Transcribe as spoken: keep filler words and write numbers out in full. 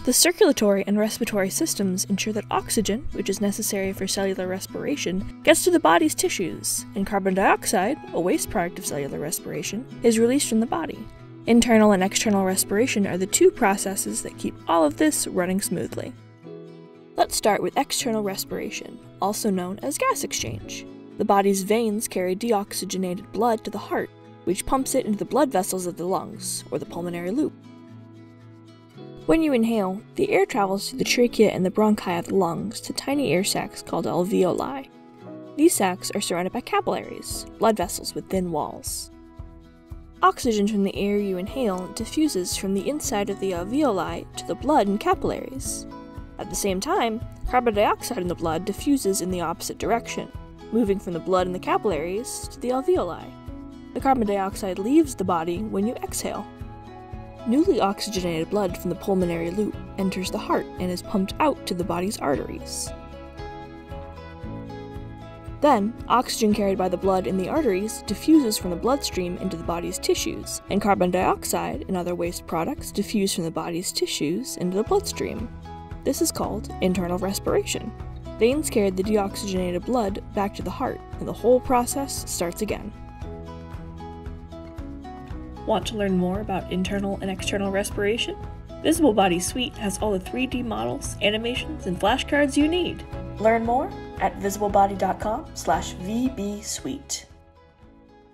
The circulatory and respiratory systems ensure that oxygen, which is necessary for cellular respiration, gets to the body's tissues, and carbon dioxide, a waste product of cellular respiration, is released from the body. Internal and external respiration are the two processes that keep all of this running smoothly. Let's start with external respiration, also known as gas exchange. The body's veins carry deoxygenated blood to the heart, which pumps it into the blood vessels of the lungs, or the pulmonary loop. When you inhale, the air travels through the trachea and the bronchi of the lungs to tiny air sacs called alveoli. These sacs are surrounded by capillaries, blood vessels with thin walls. Oxygen from the air you inhale diffuses from the inside of the alveoli to the blood and capillaries. At the same time, carbon dioxide in the blood diffuses in the opposite direction, moving from the blood and the capillaries to the alveoli. The carbon dioxide leaves the body when you exhale. Newly oxygenated blood from the pulmonary loop enters the heart and is pumped out to the body's arteries. Then, oxygen carried by the blood in the arteries diffuses from the bloodstream into the body's tissues, and carbon dioxide and other waste products diffuse from the body's tissues into the bloodstream. This is called internal respiration. Veins carry the deoxygenated blood back to the heart, and the whole process starts again. Want to learn more about internal and external respiration? Visible Body Suite has all the three D models, animations, and flashcards you need. Learn more at visiblebody dot com slash V B suite.